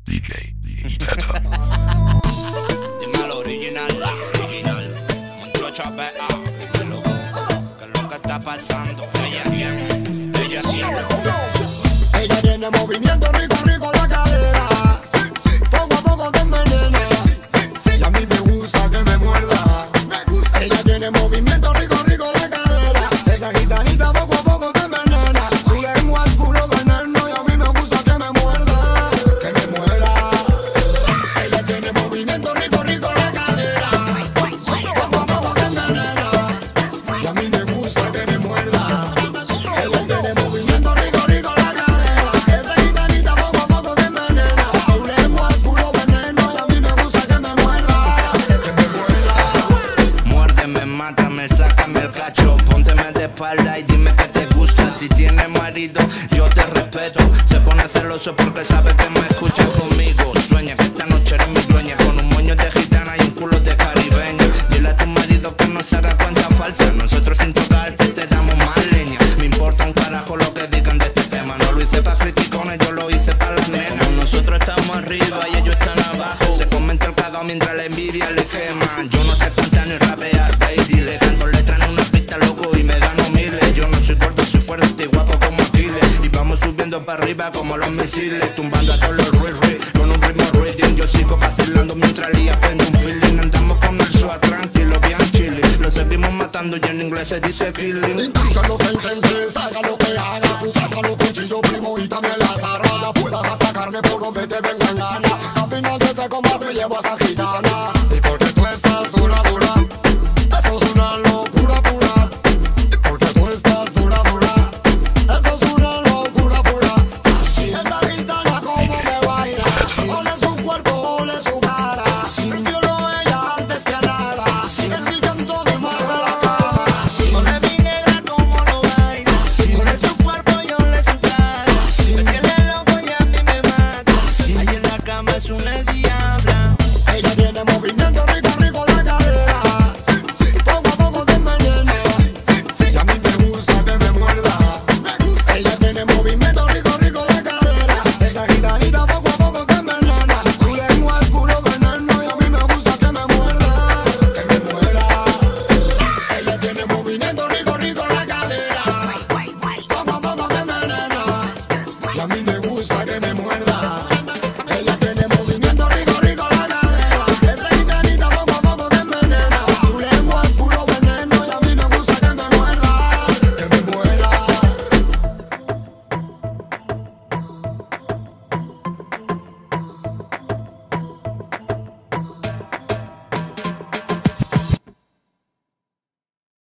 DJ Itata. Dímelo original, original. Montro chapea, dímelo. ¿Qué es lo que está pasando? Ella tiene. Ella tiene movimiento rico, rico la cadera. Poco a poco te envenena. Y a mí me gusta que me muerda. Ella tiene movimiento rico, rico la cadera. Esa gitanita poco a poco te envenena. Su lengua es puro veneno y a mí me gusta que me muerda. Que me muera. Ella tiene movimiento rico, rico la cadera. Poco a poco te envenena. Y a mí me gusta que me muerda. Ella tiene movimiento rico, rico la cadera. Esa gitanita poco a poco te envenena. Su lengua es puro veneno y a mí me gusta que me muerda. Que me muerda. Muérdeme, mátame, sácame el cacho. Pónteme de espalda y dime que te gusta. Si tienes marido, yo te respeto. Se pone celoso porque sabe que me escucha conmigo. Sueña que esta noche eres mi dueña. Con un moño de gitana y un culo de caribeña. Dile a tu marido que no se haga cuenta falsa. Nosotros sin tocarte te damos más leña. Me importa un carajo lo que digan de este tema. No lo hice pa' criticones, yo lo hice pa' las nenas. Nosotros estamos arriba y ellos están abajo. Se comenta el cagao mientras la envidia le quema. Yo no sé cantar ni rapear, baby. Le canto letras en una pista, loco, y me gano miles. Yo no soy corto, soy fuerte y guapo como Aquiles. Y vamos subiendo para arriba como los misiles. Tumbando a todos los ruiz, con un ritmo reading. Yo sigo vacilando mientras Lía prende un feeling. Andamos con el SWAT tranquilo, bien chile. Lo seguimos matando y en inglés se dice killing. Intenta lo que intentes, haga lo que haga. Tú saca los cuchillos, primo, y también las armas. Ya fueras a atacarme por donde te venga en gana. Al final de este combate llevo a esa gitana. Y porque tú estás dura, dura. Eso es una